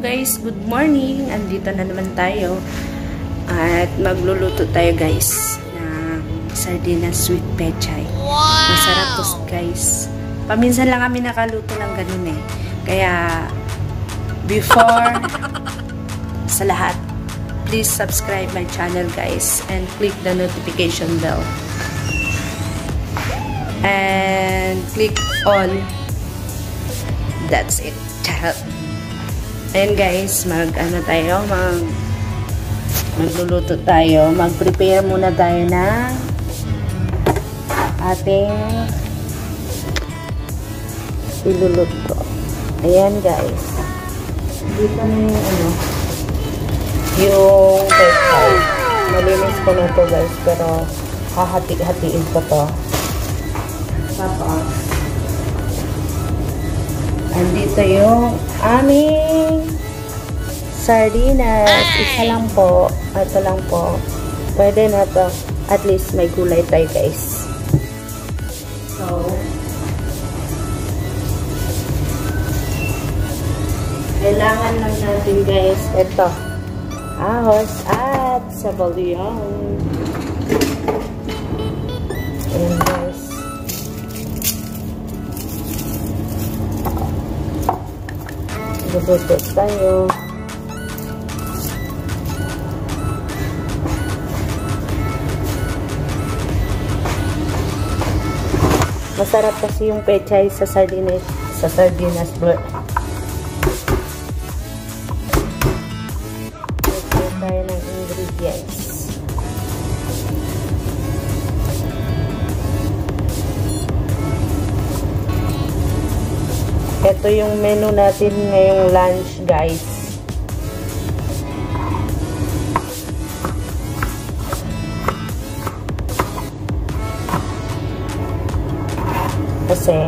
guys, good morning. Andito na naman tayo at magluluto tayo guys ng sardinas sweet pechay. Masarap to guys. Paminsan lang kami nakaluto ng ganun eh. Kaya before sa lahat, please subscribe my channel guys and click the notification bell. And click all. That's it. Charot. Ayan guys, magluluto tayo. Mag-prepare muna tayo na ating iluluto. Ayan guys. Dito na yung pechay. Malinis ko na to guys, pero hahati-hatiin ko to. Tapos andito yung aming sardinas. Isa lang po. Ito lang po. Pwede na to. At least may gulay tayo guys. So, kailangan lang natin guys ito. Ahos at sabalyong. Ayan guys. Luluto tayo. Masarap kasi yung pechay sa sardinas bro. Ito tayo ng ingredients. Ito yung menu natin ngayong lunch guys. Kasi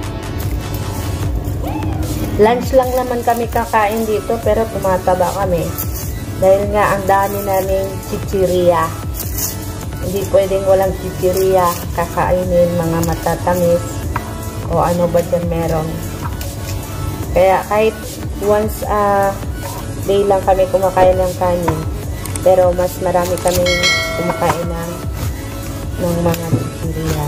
lunch lang naman kami kakain dito, pero tumataba kami dahil nga ang dami naming chichirya. Hindi pwedeng walang chichirya. Kakainin mga matatamis o ano ba dyan meron. Kaya kahit once a day lang kami kumakain ng kanin, pero mas marami kami kumakain ng mga chichirya.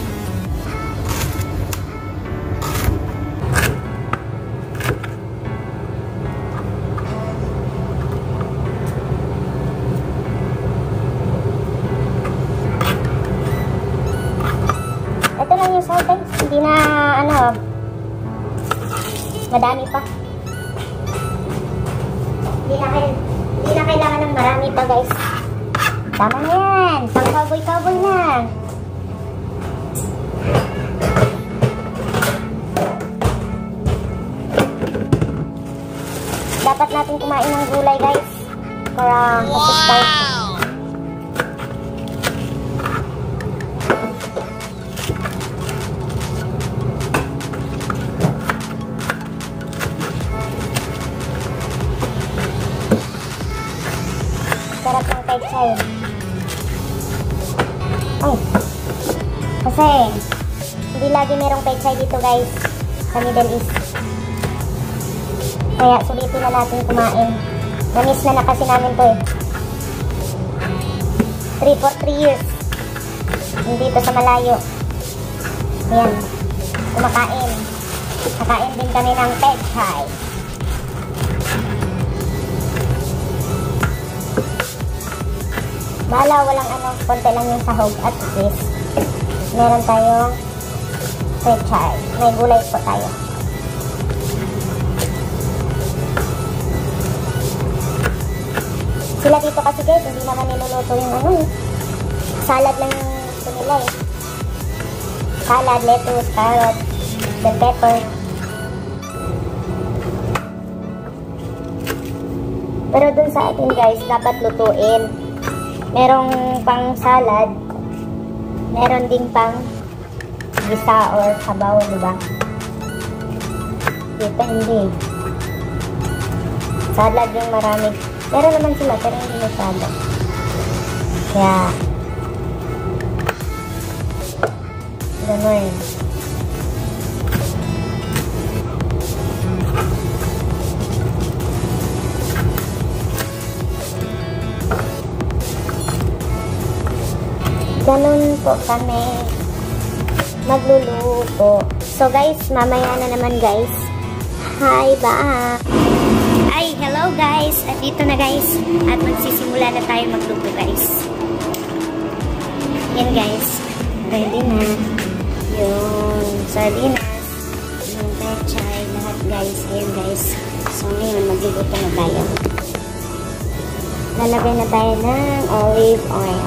Ito lang yung salt guys, hindi na madami pa. Hindi na kailangan ng marami pa guys. Tama na yan. Pang cowboy-cowboy na. Dapat natin kumain ng gulay guys. Para mag-start. Sarap ng pechay. Kasi hindi lagi merong pechay dito guys sa Middle East. Kaya sulitin na natin kumain. Na-miss na kasi namin to eh. 3 for 3 years dito sa malayo. Ayan, kumakain. Kakain din kami ng pechay. Bala, walang konti lang yung sahog at least meron tayong pechay. May gulay po tayo. Sila dito kasi guys, hindi naman niluluto yung salad lang yung gusto nila eh. Salad, lettuce, carrot, bell pepper. Pero dun sa atin guys, dapat lutuin. Merong pang salad, meron ding pang gisa or sabaw, diba? Dito hindi. Salad yung marami. Meron naman sila, pero hindi masyado. Kaya ganun. ganun po kami magluluto. So guys, mamaya na naman guys. Hi, bye! Ay, hello guys! At dito na guys. At magsisimula na tayo magluto guys. Yan guys. Ready na. Yung sardinas. Yung pechay. Lahat guys. Ayan guys. So ngayon, magluluto na tayo. Lalagay na tayo ng olive oil.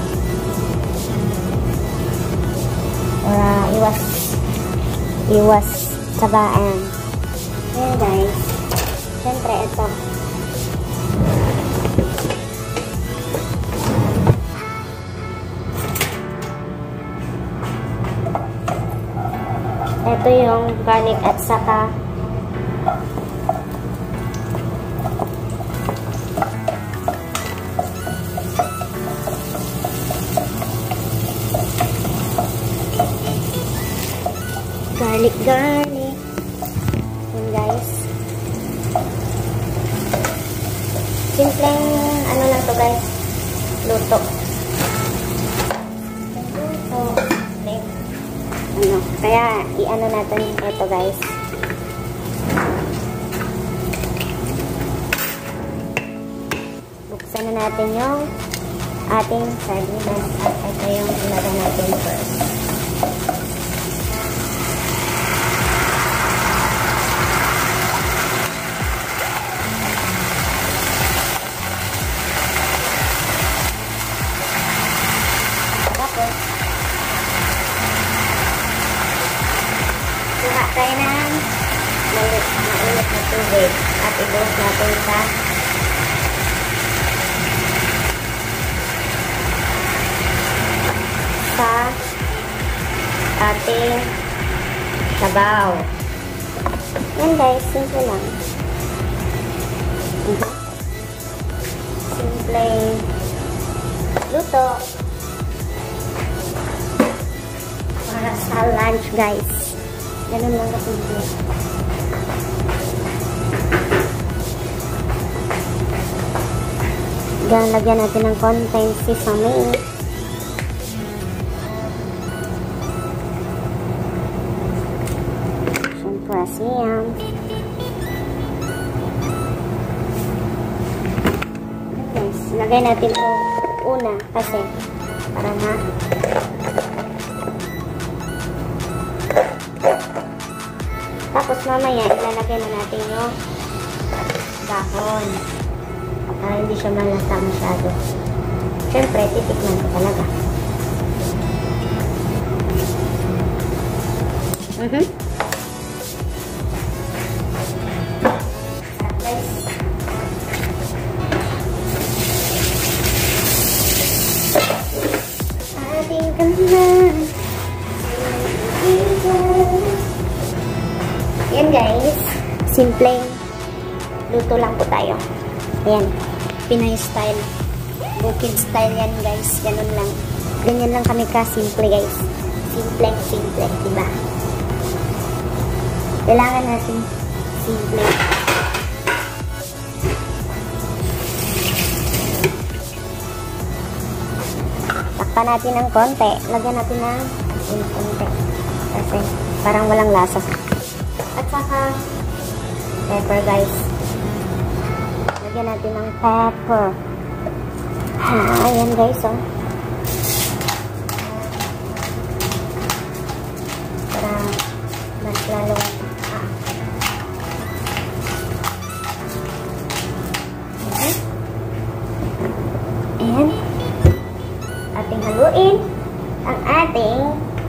Para iwas sabaan. Ayan guys. Siyempre ito. Ito yung garlic at saka garlic. Yun guys. Simpleng ano lang to guys. Luto. Ano, kaya i-ano natin ito guys. Buksan na natin yung ating sardinas at ito yung ilagay natin first. Kuha tayo ng mainit na tubig at i-dose natin sa ating sabaw. Yan guys, simple lang. Simple luto para sa lunch guys. Ganun lang kasimple. Lagyan natin ng konting sesame. Siyempre siyam. Guys, lagay natin ito una kasi para na tapos mamaya ilalagay na natin yung dahon para hindi siya malasa masyado. Siyempre, titikman ko talaga. Ating kanan. Yan guys, simpleng luto lang po tayo. Ayan, Pinay style, bukid style yan guys, ganun lang. Ganyan lang kami ka-simple guys. Simple, diba? Kailangan natin simple. Takpan natin ng konti. Lagyan natin ng konti. Kasi parang walang lasa. At saka pepper guys. Lagyan natin ng pepper. Ayan guys, oh. Para mas lalo. Ayan. Ating haluin ang ating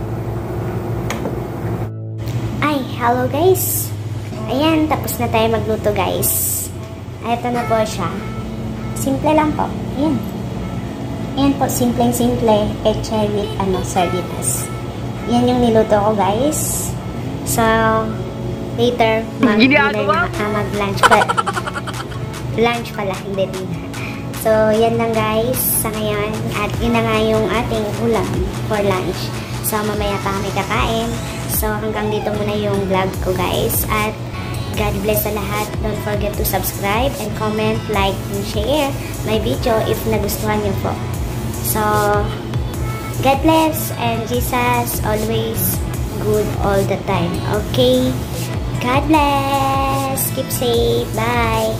hello guys. Ayan, tapos na tayo magluto guys. Ito na po siya. Simple lang po. Ayan. Ayan po, simple. Pechay with sardinas. Yan yung niluto ko guys. So, later, mag-lunch pa. Lunch pala, hindi dinner. So, yan lang guys sa ngayon. At yun na nga yung ating ulam for lunch. So, mamaya pa kami kakain. So, hanggang dito muna yung vlog ko guys. At God bless sa lahat. Don't forget to subscribe and comment, like, and share my video if nagustuhan nyo po. So, God bless, and Jesus always good all the time. Okay? God bless. Keep safe. Bye.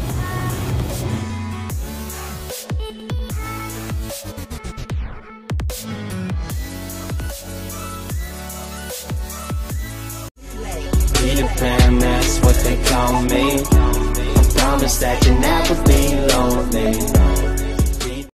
Peter Pan, that's what they call me. I promise that you'll never be lonely.